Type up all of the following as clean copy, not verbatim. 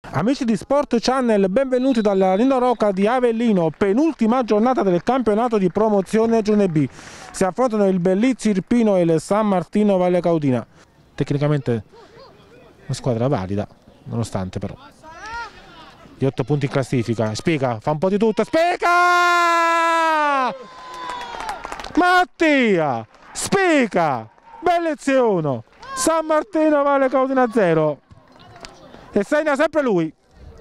Amici di Sport Channel, benvenuti dalla Nino Rocca di Avellino, penultima giornata del campionato di promozione Girone B. Si affrontano il Bellizzi Irpino e il San Martino Valle Caudina. Tecnicamente una squadra valida, nonostante però gli 8 punti in classifica. Spica, fa un po' di tutto, Spica! Mattia! Spica! Bellizzi 1, San Martino Valle Caudina 0. E segna sempre lui.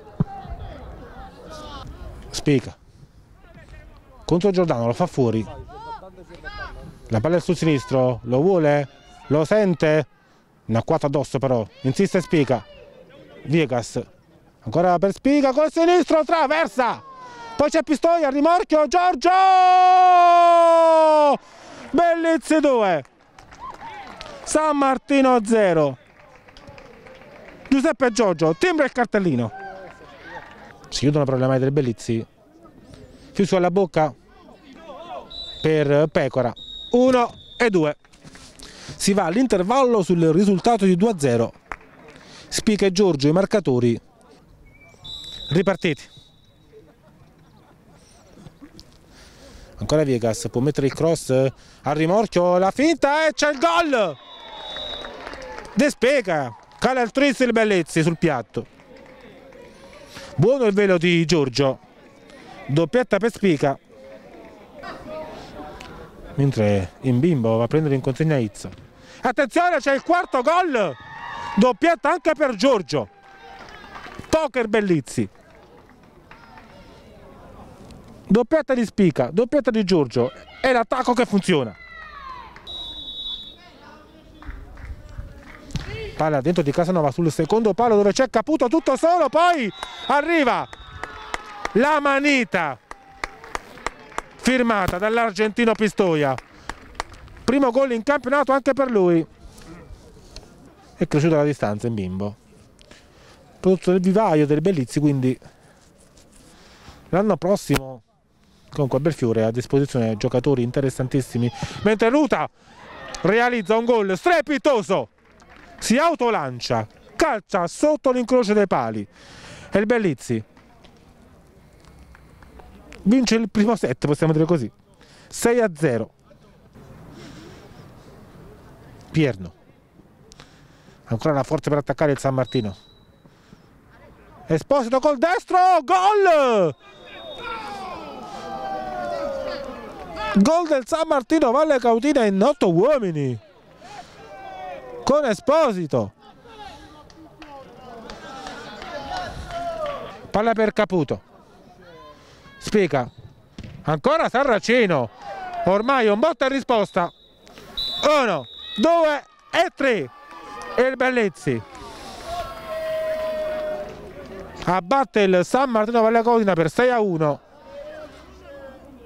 Spica contro Giordano, lo fa fuori. La palla è sul sinistro, lo vuole? Lo sente? Ne ha 4 addosso però. Insiste Spica. Viegas. Ancora per Spica col sinistro, traversa. Poi c'è Pistoia, rimorchio, Giorgio! Bellizzi 2. San Martino 0. Giuseppe Giorgio, timbra il cartellino. Si chiudono però le mani del Bellizzi. Chiuso alla bocca per Pecora. 1 e 2. Si va all'intervallo sul risultato di 2-0. Spica e Giorgio i marcatori. Ripartiti. Ancora Viegas, può mettere il cross al rimorchio, la finta e c'è il gol! De Spica. Cala il tris il Bellizzi sul piatto. Buono il velo di Giorgio. Doppietta per Spica. Mentre in bimbo va a prendere in consegna Izzo. Attenzione, c'è il quarto gol. Doppietta anche per Giorgio. Poker Bellizzi. Doppietta di Spica, doppietta di Giorgio. È l'attacco che funziona. Palla dentro di Casanova sul secondo palo dove c'è Caputo tutto solo, poi arriva la manita firmata dall'argentino Pistoia. Primo gol in campionato anche per lui. È cresciuta la distanza in bimbo. Prodotto del vivaio del Bellizzi, quindi l'anno prossimo comunque Belfiore ha a disposizione giocatori interessantissimi. Mentre Ruta realizza un gol strepitoso. Si autolancia, calcia sotto l'incrocio dei pali e il Bellizzi vince il primo set, possiamo dire così, 6-0. Pierno, ancora la forza per attaccare il San Martino. Esposito col destro, gol! Gol del San Martino Valle Caudina in 8 uomini. Con Esposito. Palla per Caputo. Spica. Ancora Sarracino. Ormai un botta e risposta. 1, 2 e 3. E il Bellizzi abbatte il San Martino Valle Caudina per 6-1.